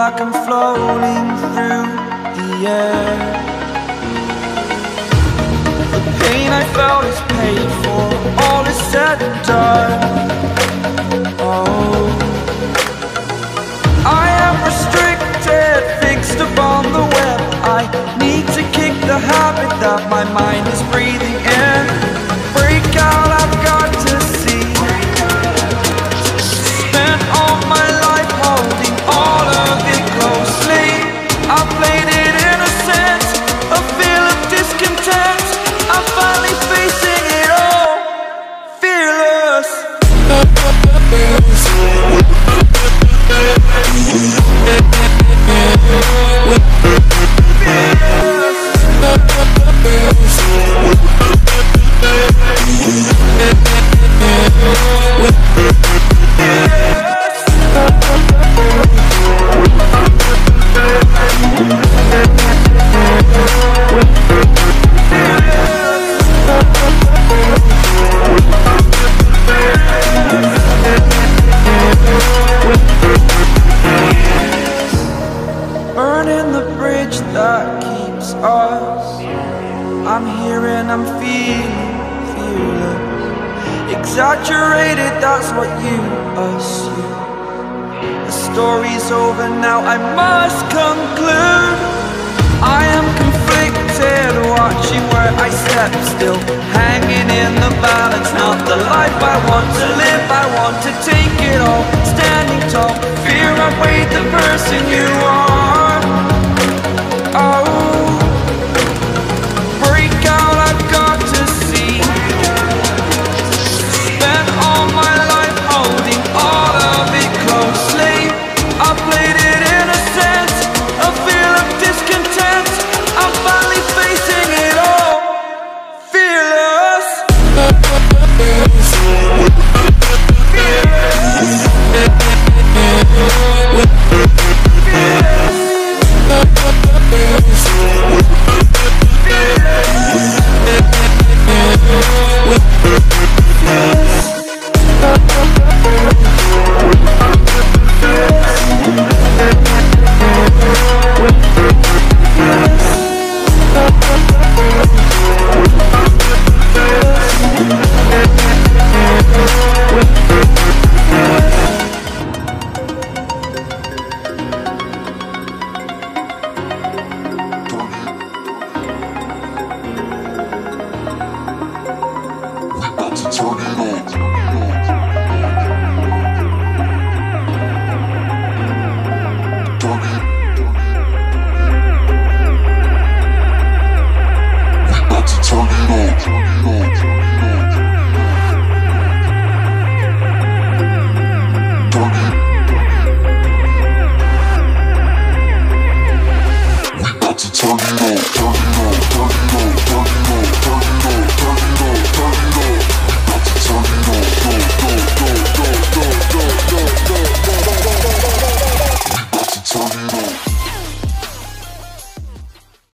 like I'm floating through the air. The pain I felt is paid for, all is said and done. Oh, I am restricted, fixed upon the web. I need to kick the habit that my mind is breathing in. Break out, I've got to see. Spent all my life holding all of it closely. I played it innocent, a feel of discontent. I'm finally facing it all, fearless. Burning the bridge that keeps us. I'm here and I'm feeling fearless. Exaggerated, that's what you assume. The story's over now, I must conclude. I am conflicted, watching where I step still.